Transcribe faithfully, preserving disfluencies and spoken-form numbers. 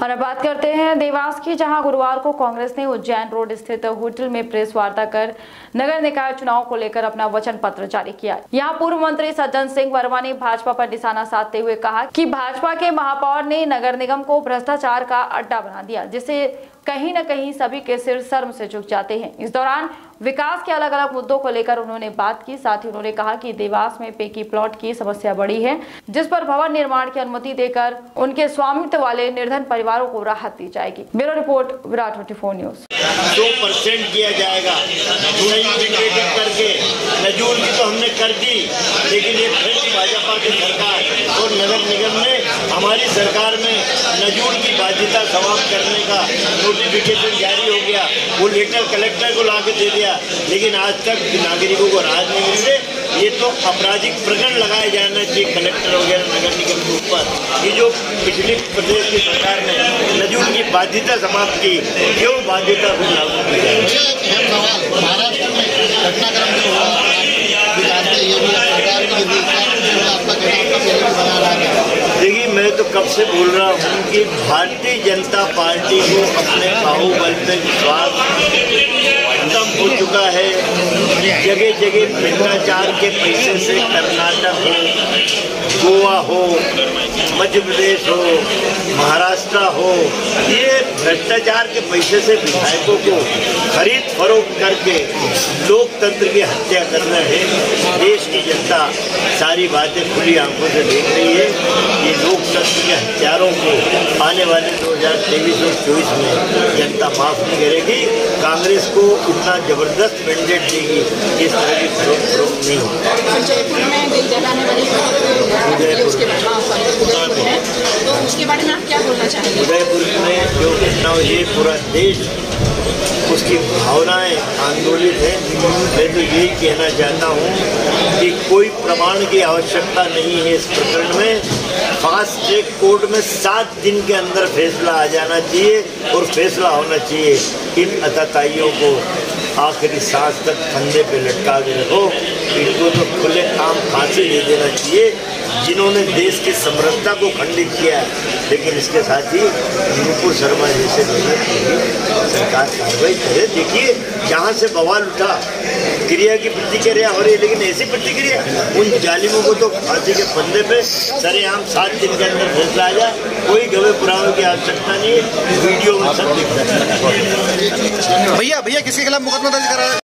और अब बात करते हैं देवास की, जहां गुरुवार को कांग्रेस ने उज्जैन रोड स्थित होटल में प्रेस वार्ता कर नगर निकाय चुनाव को लेकर अपना वचन पत्र जारी किया। यहां पूर्व मंत्री सज्जन सिंह वर्मा ने भाजपा पर निशाना साधते हुए कहा कि भाजपा के महापौर ने नगर निगम को भ्रष्टाचार का अड्डा बना दिया, जिससे कहीं न कहीं सभी के सिर शर्म से झुक जाते हैं। इस दौरान विकास के अलग अलग मुद्दों को लेकर उन्होंने बात की। साथ ही उन्होंने कहा कि देवास में पेकी प्लॉट की समस्या बड़ी है, जिस पर भवन निर्माण की अनुमति देकर उनके स्वामित्व वाले निर्धन परिवारों को राहत दी जाएगी। ब्यूरो रिपोर्ट, विराट चौबीस न्यूज। दो परसेंट किया जाएगा करके नजूर की तो हमने कर दी, लेकिन ये फिर भाजपा की सरकार और नगर निगम ने हमारी सरकार में नजूर की बाध्यता समाप्त करने का नोटिफिकेशन जारी हो गया। वो लेटर कलेक्टर को ला के दे दिया, लेकिन आज तक नागरिकों को राहत नहीं मिल रही। ये तो आपराधिक प्रकरण लगाए जाना चाहिए कलेक्टर वगैरह नगर निगम के ऊपर। ये जो पिछली प्रदेश की सरकार ने नजूर की बाध्यता समाप्त की, क्यों बाध्यता भी लागू की जाए? महाराष्ट्र में घटनाक्रम जो हुआ, ये भी सरकार की बना रहा है। देखिए, मैं तो कब से बोल रहा हूँ कि भारतीय जनता पार्टी को अपने बाहुबल पे विश्वास खत्म हो चुका है। जगह जगह भ्रष्टाचार के पैसे से कर्नाटक हो, गोवा हो, मध्य प्रदेश हो, महाराष्ट्र हो, ये भ्रष्टाचार के पैसे से विधायकों को खरीद फरोख्त करके लोकतंत्र की हत्या कर रहे हैं। देश की जनता सारी बातें खुली आंखों से देख रही है। ये लोकतंत्र के हत्यारों को आने वाले दो हज़ार तेईस और चौबीस में जनता माफ नहीं करेगी। कांग्रेस को इतना जबरदस्त मैंडेट देगी, इस तरह की फरोख्त फरोख्त नहीं होगी। जयपुर में दिल जलाने वाली तो उसके बारे में आप क्या बोलना चाहेंगे? उदयपुर में जो घटना हुई है, पूरा देश उसकी भावनाएं आंदोलित है। मैं तो यही कहना चाहता हूँ कि कोई प्रमाण की आवश्यकता नहीं है इस प्रकरण में। फास्ट ट्रैक कोर्ट में सात दिन के अंदर फैसला आ जाना चाहिए और फैसला होना चाहिए। इन अताताइयों को आखिरी सांस तक फंदे पे लटका के रखो। इनको तो खुले आम फांसी दे देना चाहिए, जिन्होंने देश की समृद्धता को खंडित किया है। लेकिन इसके साथ ही नुपुर शर्मा जैसे लोगों की सरकार कार्रवाई करे। देखिए, जहाँ से बवाल उठा, क्रिया की प्रतिक्रिया हो रही है, लेकिन ऐसी प्रतिक्रिया उन जालिमों को तो फांसी के फंदे पे सरेआम सात दिन के अंदर फैसला आ जाए। कोई गवाह पुरावे की आवश्यकता नहीं है। वीडियो में सब दिखता है। भैया भैया किसके खिलाफ मुकदमा दर्ज करा है?